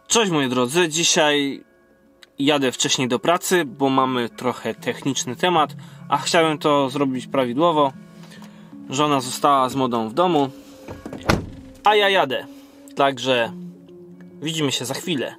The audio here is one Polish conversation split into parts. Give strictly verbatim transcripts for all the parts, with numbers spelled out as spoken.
Cześć moi drodzy, dzisiaj jadę wcześniej do pracy, bo mamy trochę techniczny temat, a chciałem to zrobić prawidłowo. Żona została z młodą w domu, a ja jadę. Także widzimy się za chwilę.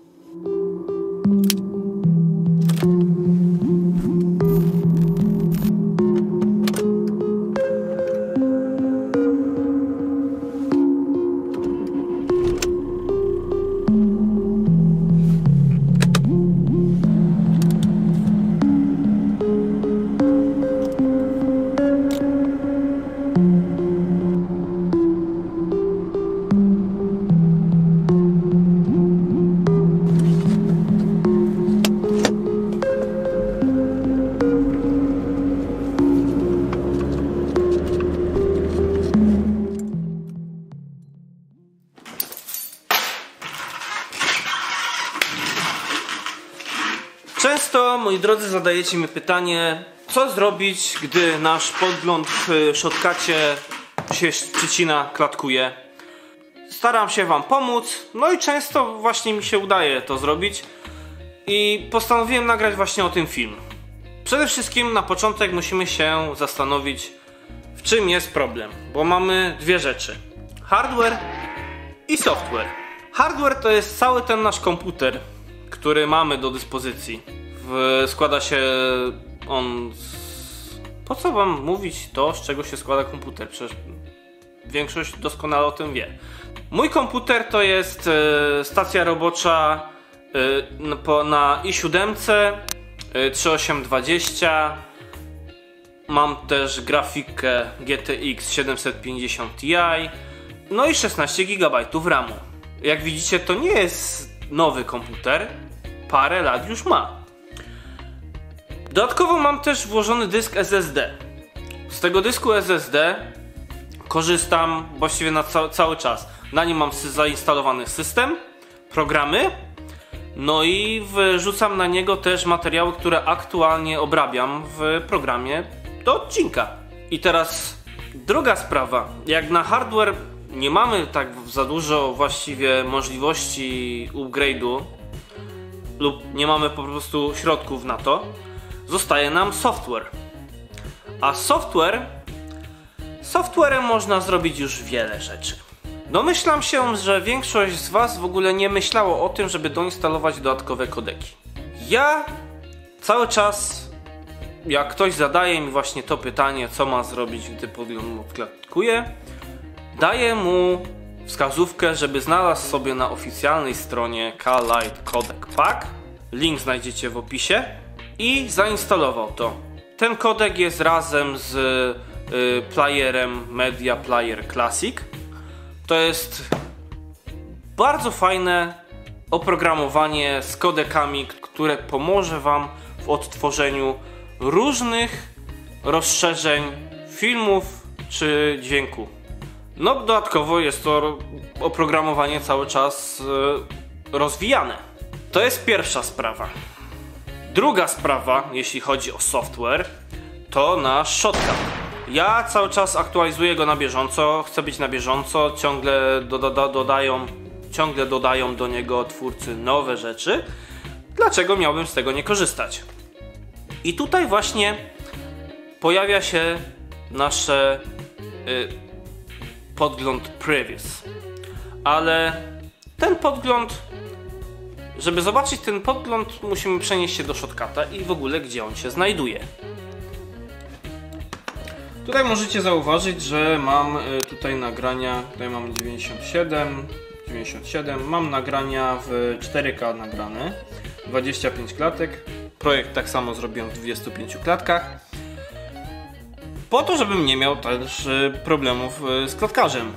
Często, moi drodzy, zadajecie mi pytanie, co zrobić, gdy nasz podgląd w shotcucie się przycina, klatkuje. Staram się wam pomóc, no i często właśnie mi się udaje to zrobić i postanowiłem nagrać właśnie o tym film. Przede wszystkim na początek musimy się zastanowić, w czym jest problem, bo mamy dwie rzeczy: hardware i software. Hardware to jest cały ten nasz komputer, który mamy do dyspozycji. W, składa się on z... Po co wam mówić to, z czego się składa komputer? Przecież większość doskonale o tym wie. Mój komputer to jest e, stacja robocza e, po, na i siedem e, trzydzieści osiem dwadzieścia. Mam też grafikę G T X siedemset pięćdziesiąt Ti. No i szesnaście gigabajtów ramu. Jak widzicie, to nie jest nowy komputer, parę lat już ma. Dodatkowo mam też włożony dysk S S D. Z tego dysku S S D korzystam właściwie na ca cały czas. Na nim mam zainstalowany system, programy, no i wrzucam na niego też materiały, które aktualnie obrabiam w programie do odcinka. I teraz druga sprawa. Jak na hardware nie mamy tak za dużo właściwie możliwości upgrade'u lub nie mamy po prostu środków na to, zostaje nam software. A software softwarem można zrobić już wiele rzeczy. Domyślam się, że większość z was w ogóle nie myślało o tym, żeby doinstalować dodatkowe kodeki. Ja cały czas, jak ktoś zadaje mi właśnie to pytanie, co ma zrobić, gdy podgląd klatkuje, daję mu wskazówkę, żeby znalazł sobie na oficjalnej stronie K-Lite Codec Pack. Link znajdziecie w opisie. I zainstalował to. Ten kodek jest razem z y, playerem Media Player Classic. To jest bardzo fajne oprogramowanie z kodekami, które pomoże wam w odtworzeniu różnych rozszerzeń filmów czy dźwięku. No dodatkowo jest to oprogramowanie cały czas y, rozwijane. To jest pierwsza sprawa. Druga sprawa, jeśli chodzi o software, to nasz shotcut. Ja cały czas aktualizuję go na bieżąco, chcę być na bieżąco, ciągle doda dodają, ciągle dodają do niego twórcy nowe rzeczy. Dlaczego miałbym z tego nie korzystać? I tutaj właśnie pojawia się nasze y, podgląd Previous. Ale ten podgląd, żeby zobaczyć ten podgląd, musimy przenieść się do shotcuta i w ogóle gdzie on się znajduje. Tutaj możecie zauważyć, że mam tutaj nagrania, tutaj mam dziewięćdziesiąt siedem, dziewięćdziesiąt siedem, mam nagrania w cztery K nagrane, dwadzieścia pięć klatek. Projekt tak samo zrobiłem w dwudziestu pięciu klatkach. Po to, żebym nie miał też problemów z klatkarzem.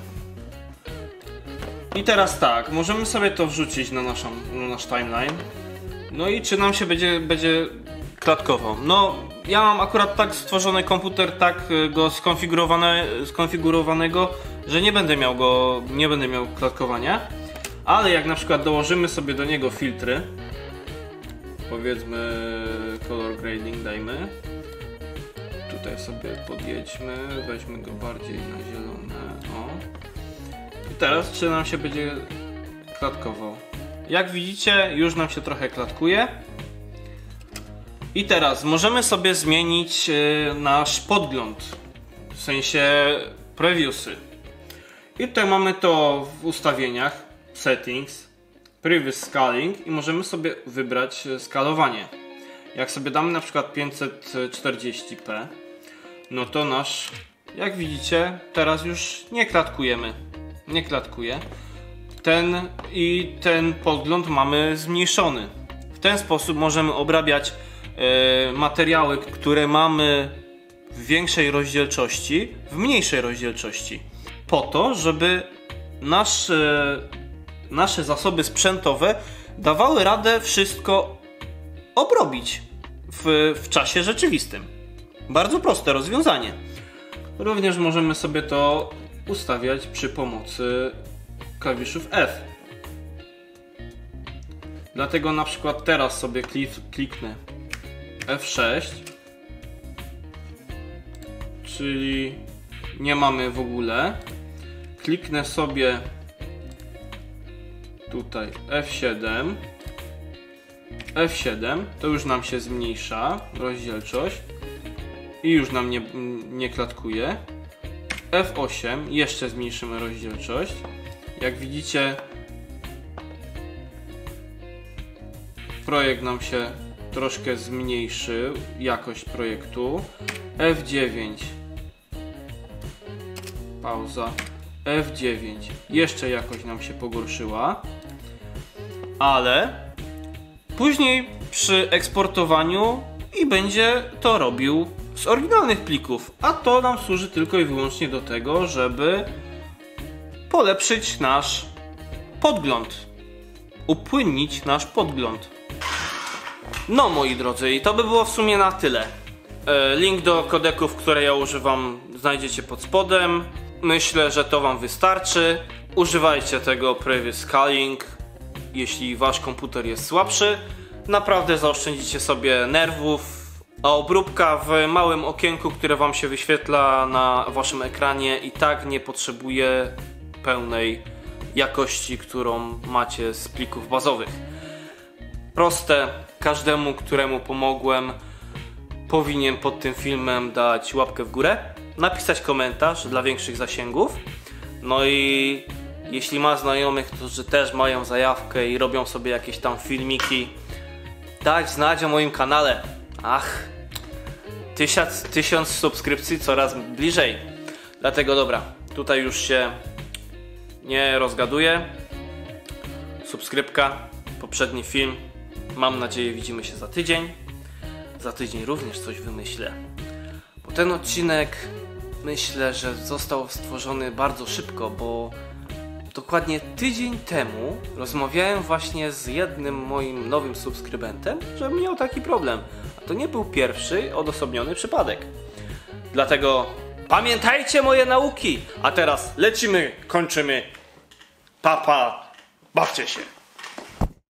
I teraz tak, możemy sobie to wrzucić na, naszą, na nasz timeline. No i czy nam się będzie, będzie klatkował? No, ja mam akurat tak stworzony komputer, tak go skonfigurowane, skonfigurowanego, że nie będę miał go, nie będę miał klatkowania. Ale jak na przykład dołożymy sobie do niego filtry, powiedzmy color grading dajmy, tutaj sobie podjedźmy, weźmy go bardziej na zielone, o. I teraz czy nam się będzie klatkował? jak widzicie, już nam się trochę klatkuje. I teraz możemy sobie zmienić yy, nasz podgląd, w sensie previewsy. I tutaj mamy to w ustawieniach, settings, previous scaling i możemy sobie wybrać skalowanie. Jak sobie damy na przykład pięćset czterdzieści p, no to nasz, jak widzicie, teraz już nie klatkujemy. Nie klatkuje. Ten i ten podgląd mamy zmniejszony. W ten sposób możemy obrabiać e, materiały, które mamy w większej rozdzielczości, w mniejszej rozdzielczości. Po to, żeby nasze, nasze zasoby sprzętowe dawały radę wszystko obrobić w, w czasie rzeczywistym. Bardzo proste rozwiązanie. Również możemy sobie to ustawiać przy pomocy klawiszów F. Dlatego na przykład teraz sobie klik, kliknę F sześć, czyli nie mamy w ogóle. Kliknę sobie tutaj F siedem. F siedem, to już nam się zmniejsza rozdzielczość i już nam nie, nie klatkuje. F osiem, jeszcze zmniejszymy rozdzielczość. Jak widzicie, projekt nam się troszkę zmniejszył, jakość projektu. F dziewięć, pauza. F dziewięć, jeszcze jakość nam się pogorszyła, ale później przy eksportowaniu i będzie to robił z oryginalnych plików, a to nam służy tylko i wyłącznie do tego, żeby polepszyć nasz podgląd, upłynnić nasz podgląd. No moi drodzy, i to by było w sumie na tyle. Link do kodeków, które ja używam, znajdziecie pod spodem. Myślę, że to wam wystarczy. Używajcie tego previous scaling, jeśli wasz komputer jest słabszy. Naprawdę zaoszczędzicie sobie nerwów, a obróbka w małym okienku, które wam się wyświetla na waszym ekranie, i tak nie potrzebuje pełnej jakości, którą macie z plików bazowych. Proste, każdemu, któremu pomogłem, powinien pod tym filmem dać łapkę w górę, napisać komentarz dla większych zasięgów. No i jeśli ma znajomych, którzy też mają zajawkę i robią sobie jakieś tam filmiki, dać znać o moim kanale. Ach, tysiąc, tysiąc subskrypcji coraz bliżej. Dlatego dobra, tutaj już się nie rozgaduję. Subskrypka, poprzedni film. Mam nadzieję, widzimy się za tydzień. Za tydzień również coś wymyślę. Bo ten odcinek, myślę, że został stworzony bardzo szybko, bo dokładnie tydzień temu rozmawiałem właśnie z jednym moim nowym subskrybentem, że miał taki problem. A to nie był pierwszy odosobniony przypadek. Dlatego pamiętajcie moje nauki! A teraz lecimy, kończymy. Papa, bawcie się!